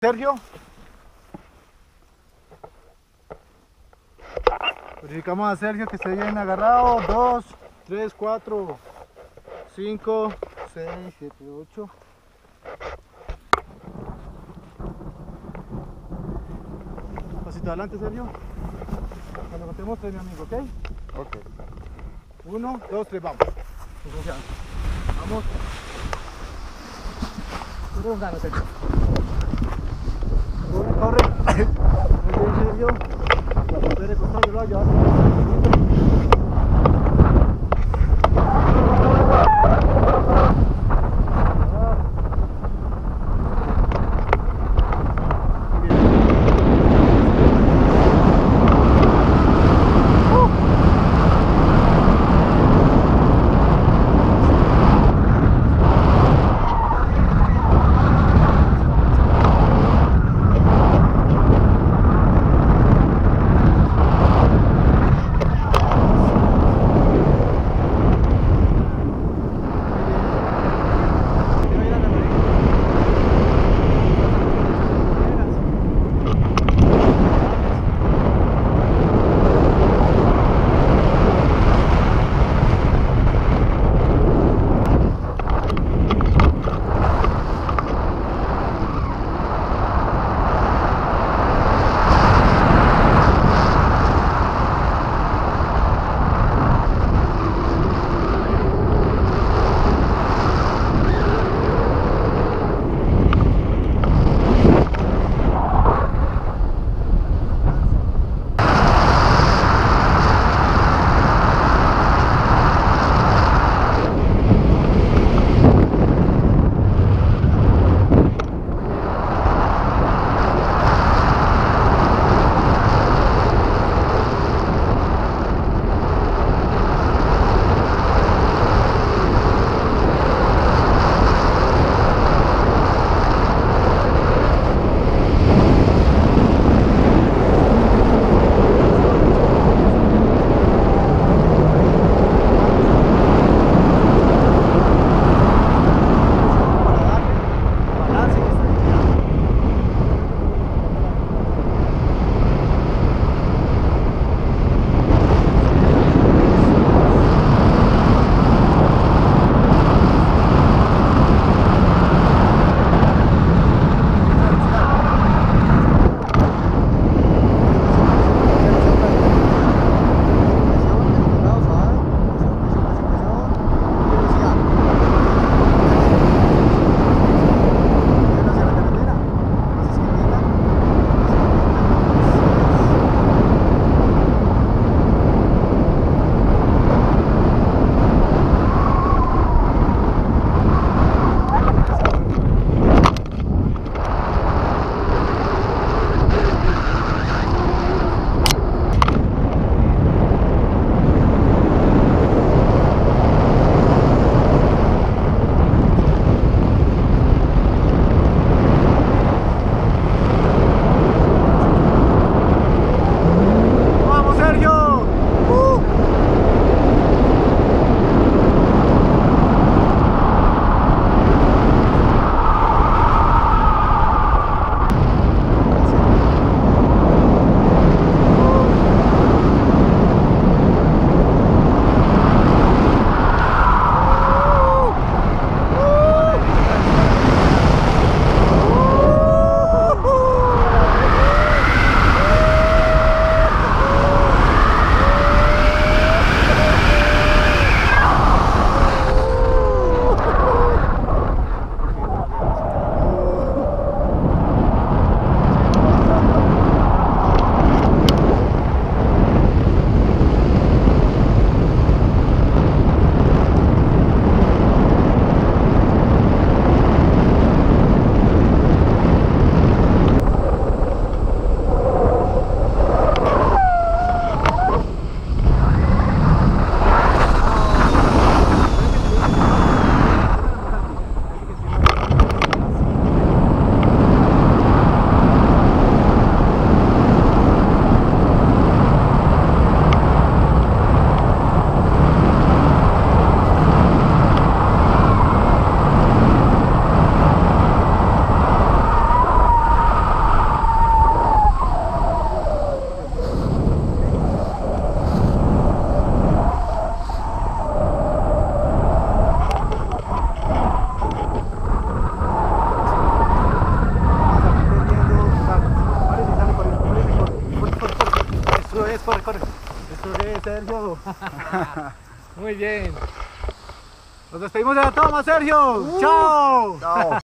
Sergio. Verificamos a Sergio que esté bien agarrado. 2, 3, 4, 5, 6, 7, 8. Pasito adelante, Sergio. Cuando contemos 3, mi amigo, ¿ok? Ok. 1, 2, 3, vamos. Con confianza. Vamos. Corre con ganas, Sergio. Corre, corre. Muy bien, Sergio. Espere, costado, yo lo voy a llevar. Sergio. Muy bien. Nos despedimos de la toma, Sergio. Chao. Chao.